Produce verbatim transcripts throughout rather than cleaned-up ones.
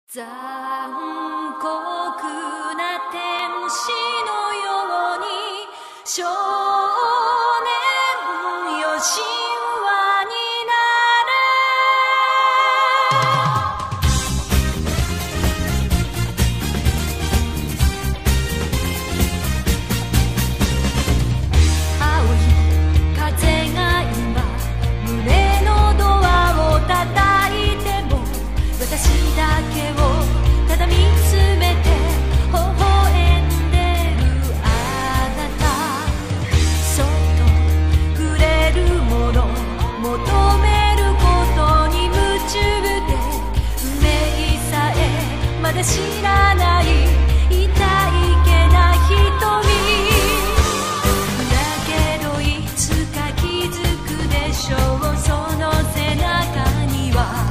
残酷な天使のように少年よ神話にな青い風が今胸のドアを叩いても私だけをただ見つめて微笑んでるあなたそっとくれるもの求めることに夢中で運命さえまだ知らない痛いけな瞳だけどいつか気づくでしょうその背中には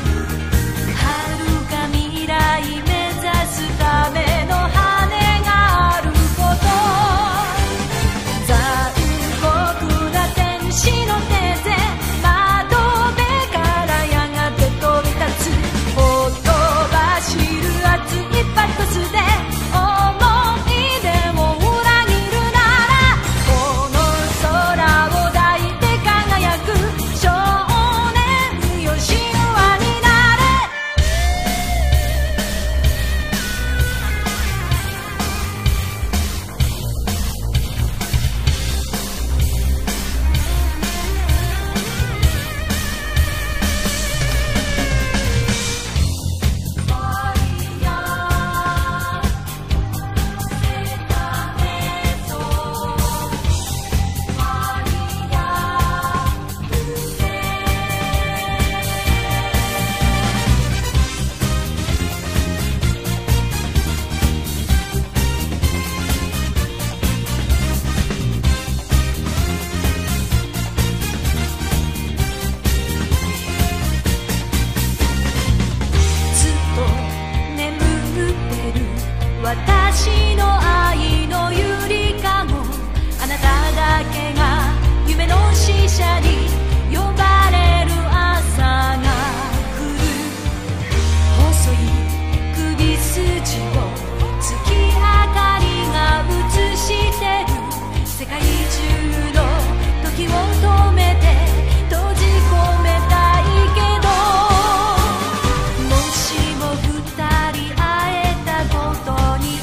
私の愛のゆりかごあなただけが夢の使者に呼ばれる朝が来る細い首筋を月明かりが映してる世界中の時を止めて閉じ込めたいけどもしも二人会えたことに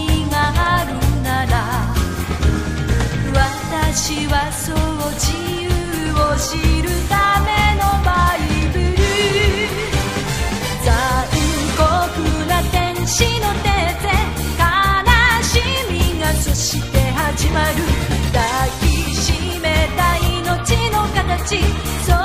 私はそう自由を知るためのバイブル残酷な天使の手で悲しみがそして始まる抱きしめた命の形